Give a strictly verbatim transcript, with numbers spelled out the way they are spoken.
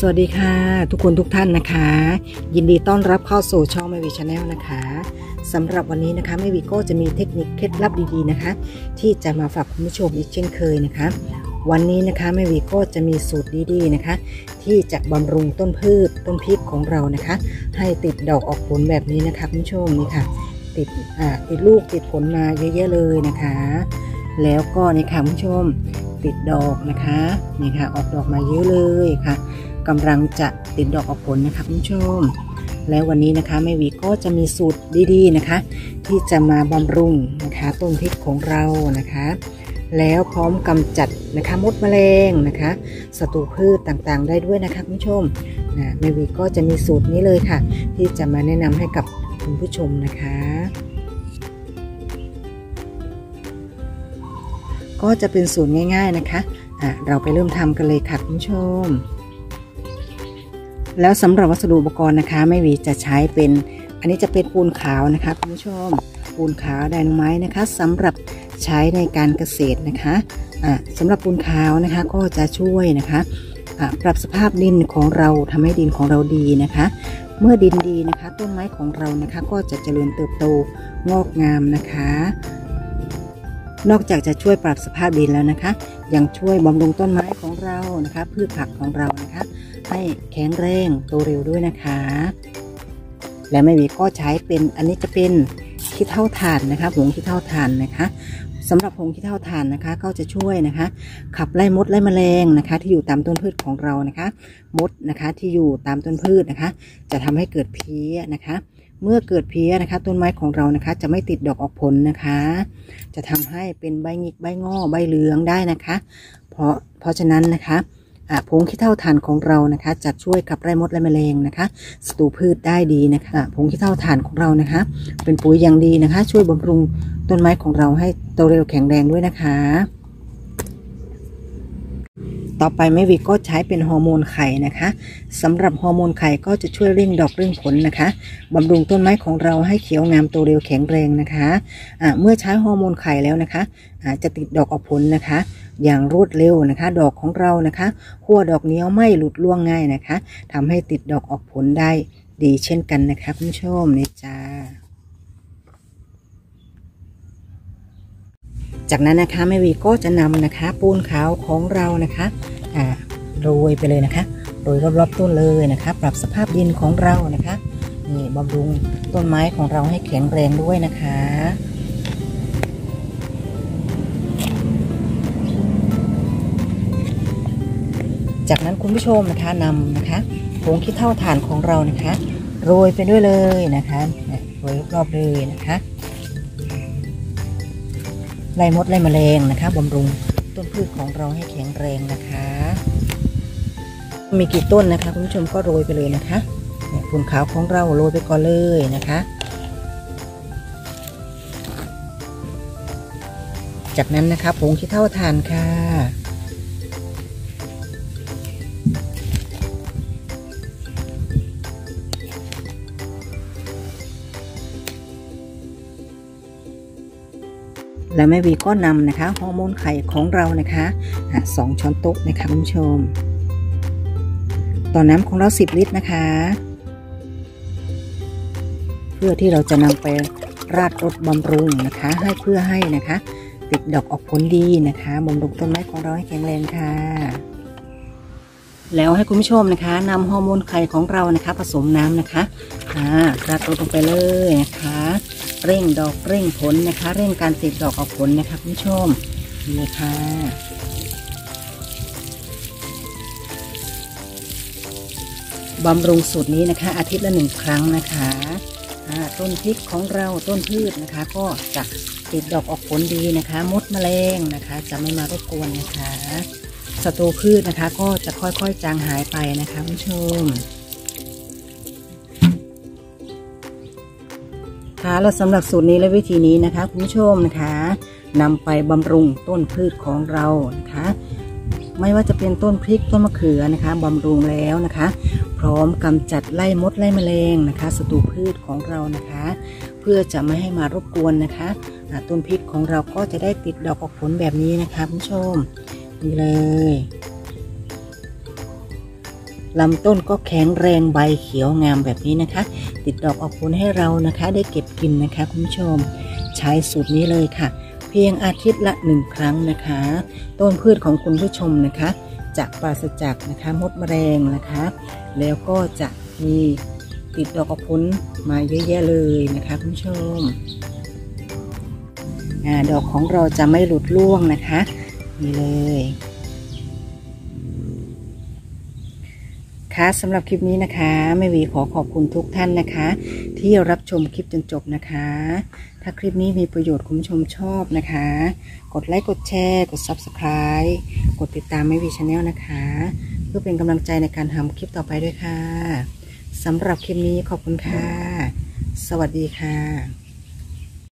สวัสดีค่ะทุกคนทุกท่านนะคะยินดีต้อนรับเข้าสู่ช่องแม่วีชาแนลนะคะสำหรับวันนี้นะคะแม่วีก็จะมีเทคนิคเคล็ดลับดีๆนะคะที่จะมาฝากคุณผู้ชมอีกเช่นเคยนะคะวันนี้นะคะแม่วีก็จะมีสูตรดีๆนะคะที่จะบำรุงต้นพืชต้นพริกของเรานะคะให้ติดดอกออกผลแบบนี้นะคะคุณผู้ชมนี่ค่ะติดอ่าติดลูกติดผลมาเยอะๆเลยนะคะแล้วก็นี่ค่ะคุณผู้ชมติดดอกนะคะนี่ค่ะออกดอกมาเยอะเลยค่ะกำลังจะติดดอกออกผลนะคะคุณผู้ชมแล้ววันนี้นะคะแม่วีก็จะมีสูตรดีๆนะคะที่จะมาบำรุงนะคะต้นพริกของเรานะคะแล้วพร้อมกำจัดนะคะมดแมลงนะคะศัตรูพืชต่างๆได้ด้วยนะคะคุณผู้ชมนะแม่วีก็จะมีสูตรนี้เลยค่ะที่จะมาแนะนำให้กับคุณผู้ชมนะคะก็จะเป็นสูตรง่ายๆนะคะะเราไปเริ่มทำกันเลยค่ะคุณผู้ชมแล้วสำหรับวัสดุอุปกรณ์นะคะแม่วีจะใช้เป็นอันนี้จะเป็นปูนขาวนะคะคุณผู้ชมปูนขาวไดนาไมต์นะคะสำหรับใช้ในการเกษตรนะคะะสำหรับปูนขาวนะคะก็จะช่วยนะคะปรับสภาพดินของเราทำให้ดินของเราดีนะคะเมื่อดินดีนะคะต้นไม้ของเรานะคะก็จะเจริญเติบโตงอกงามนะคะนอกจากจะช่วยปรับสภาพดินแล้วนะคะยังช่วยบำรุงต้นไม้ของเรานะคะพืชผักของเรานะคะให้แข็งแรงโตเร็วด้วยนะคะและแม่วีก็ใช้เป็นอันนี้จะเป็นขี้เถ้าถ่านนะคะผงขี้เถ้าถ่านนะคะสำหรับผงขี้เถ้าถ่านนะคะก็จะช่วยนะคะขับไล่มดไล่แมลงนะคะที่อยู่ตามต้นพืชของเรานะคะมดนะคะที่อยู่ตามต้นพืชนะคะจะทำให้เกิดเพี้ยนะคะเมื่อเกิดเพี้ยนะคะต้นไม้ของเรานะคะจะไม่ติดดอกออกผลนะคะจะทำให้เป็นใบหงิกใบงอใบเหลืองได้นะคะเพราะเพราะฉะนั้นนะคะผงขี้เถ้าถ่านของเรานะคะจะช่วยขับไล่มดไล่แมลงนะคะศัตรูพืชได้ดีนะคะผงขี้เถ้าถ่านของเรานะคะเป็นปุ๋ยอย่างดีนะคะช่วยบำรุงต้นไม้ของเราให้โตเร็วแข็งแรงด้วยนะคะต่อไปแม่วีก็ใช้เป็นฮอร์โมนไข่นะคะสำหรับฮอร์โมนไข่ก็จะช่วยเร่งดอกเร่งผลนะคะบำรุงต้นไม้ของเราให้เขียวงามโตเร็วแข็งแรงนะคะะเมื่อใช้ฮอร์โมนไข่แล้วนะคะะจะติดดอกออกผลนะคะอย่างรวดเร็วนะคะดอกของเรานะคะขั้วดอกเหนียวไม่หลุดร่วงง่ายนะคะทำให้ติดดอกออกผลได้ดีเช่นกันนะคะคุณผู้ชมนี่จ้าจากนั้นนะคะแม่วีก็จะนำนะคะปูนขาวของเรานะคะอ่าโรยไปเลยนะคะโรยรอบๆต้นเลยนะคะปรับสภาพดินของเรานะคะนี่บำรุงต้นไม้ของเราให้แข็งแรงด้วยนะคะจากนั้นคุณผู้ชมนะคะนำนะคะผงขี้เถ้าถ่านของเรานะคะโรยไปด้วยเลยนะคะโรยรอบๆเลยนะคะไล่มดไล่แมลงนะคะบำรุงต้นพืชของเราให้แข็งแรงนะคะมีกี่ต้นนะคะคุณผู้ชมก็โรยไปเลยนะคะปูนขาวของเราโรยไปก่อนเลยนะคะจากนั้นนะคะผงขี้เถ้าถ่านค่ะแล้วแม่วีก็นำนะคะฮอร์โมนไข่ของเรานะคะสองช้อนโต๊ะนะคะคุณผู้ชมต่อน้ำของเราสิบลิตรนะคะเพื่อที่เราจะนำไปราดรดบำรุงนะคะให้เพื่อให้นะคะติดดอกออกผลดีนะคะบำรุงต้นไม้ของเราให้แข็งแรงค่ะแล้วให้คุณผู้ชมนะคะนำฮอร์โมนไข่ของเรานะคะผสมน้ำนะคะราดรดลงไปเลยนะคะเร่งดอกเร่งผลนะคะเร่งการติดดอกออกผลนะคะคุณผู้ชมนี่ค่ะบำรุงสูตรนี้นะคะอาทิตย์ละหนึ่งครั้งนะคะต้นพริกของเราต้นพืชนะคะก็จะติดดอกออกผลดีนะคะมดแมลงนะคะจะไม่มารบกวนนะคะศัตรูพืชนะคะก็จะค่อยๆจางหายไปนะคะคุณผู้ชมค่ะแล้วสำหรับสูตรนี้และวิธีนี้นะคะคุณผู้ชมนะคะนำไปบำรุงต้นพืชของเรานะคะไม่ว่าจะเป็นต้นพริกต้นมะเขือนะคะบำรุงแล้วนะคะพร้อมกำจัดไล่มดไล่แมลงนะคะศัตรูพืชของเรานะคะเพื่อจะไม่ให้มารบกวนนะคะต้นพริกของเราก็จะได้ติดดอกออกผลแบบนี้นะคะคุณผู้ชมนี่เลยลำต้นก็แข็งแรงใบเขียวงามแบบนี้นะคะติดดอกออกผลให้เรานะคะได้เก็บกินนะคะคุณผู้ชมใช้สูตรนี้เลยค่ะเพียงอาทิตย์ละหนึ่งครั้งนะคะต้นพืชของคุณผู้ชมนะคะจะปราศจากนะคะมดแมลงนะคะแล้วก็จะมีติดดอกออกผลมาเยอะแยะเลยนะคะคุณผู้ชมอ่าดอกของเราจะไม่หลุดร่วงนะคะนี่เลยค่ะสำหรับคลิปนี้นะคะแม่วีขอขอบคุณทุกท่านนะคะที่รับชมคลิปจนจบนะคะถ้าคลิปนี้มีประโยชน์คุณผู้ชมชอบนะคะกดไลค์กดแชร์กด ซับสไครบ์ กดติดตามแม่วีชาแนลนะคะเพื่อเป็นกำลังใจในการทำคลิปต่อไปด้วยค่ะสำหรับคลิปนี้ขอบคุณค่ะสวัสดีค่ะ